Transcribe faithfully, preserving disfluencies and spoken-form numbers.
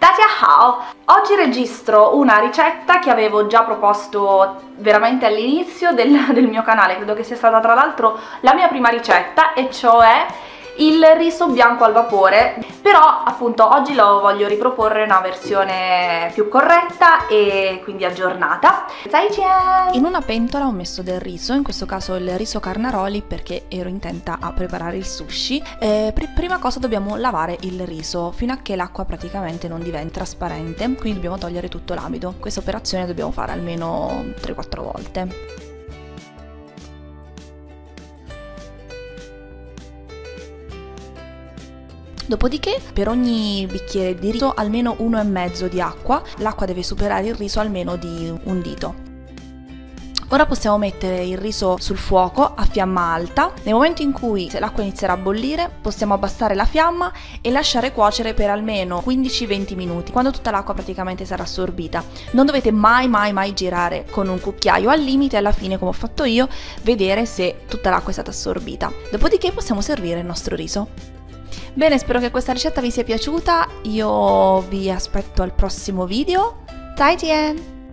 Dajia Oggi registro una ricetta che avevo già proposto veramente all'inizio del, del mio canale, credo che sia stata tra l'altro la mia prima ricetta, e cioè il riso bianco al vapore, però appunto oggi lo voglio riproporre in una versione più corretta e quindi aggiornata. In una pentola ho messo del riso, in questo caso il riso carnaroli perché ero intenta a preparare il sushi. Eh, pr prima cosa dobbiamo lavare il riso fino a che l'acqua praticamente non diventa trasparente, quindi dobbiamo togliere tutto l'amido. Questa operazione dobbiamo fare almeno tre quattro volte. Dopodiché per ogni bicchiere di riso almeno uno e mezzo di acqua, l'acqua deve superare il riso almeno di un dito. Ora possiamo mettere il riso sul fuoco a fiamma alta. Nel momento in cui l'acqua inizierà a bollire possiamo abbassare la fiamma e lasciare cuocere per almeno quindici venti minuti, quando tutta l'acqua praticamente sarà assorbita. Non dovete mai mai mai girare con un cucchiaio, al limite alla fine, come ho fatto io, vedere se tutta l'acqua è stata assorbita. Dopodiché possiamo servire il nostro riso. Bene, spero che questa ricetta vi sia piaciuta, io vi aspetto al prossimo video. Zaijian!